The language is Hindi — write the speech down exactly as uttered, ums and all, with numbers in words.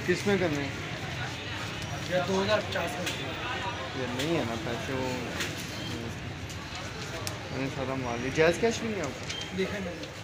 किस में करने हैं? दो हज़ार पचास में ये नहीं है ना पैसे वो, मैंने सारा माल लिया। जायज़ कैश भी नहीं है आपको? देखा मैंने।